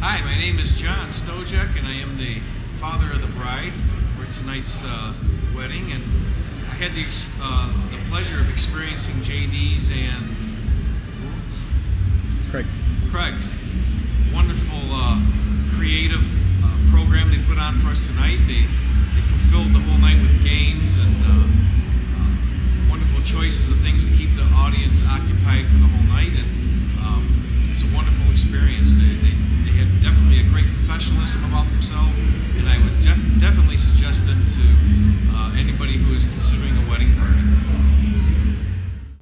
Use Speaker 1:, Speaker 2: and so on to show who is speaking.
Speaker 1: Hi, my name is John Stojek, and I am the father of the bride for tonight's wedding. And I had the pleasure of experiencing JD's and Craig's wonderful creative program they put on for us tonight. They fulfilled the whole night with games and wonderful choices of things to keep the audience occupied for the whole night. And it's a wonderful experience. They had definitely a great professionalism about themselves, and I would definitely suggest them to anybody who is considering a wedding party.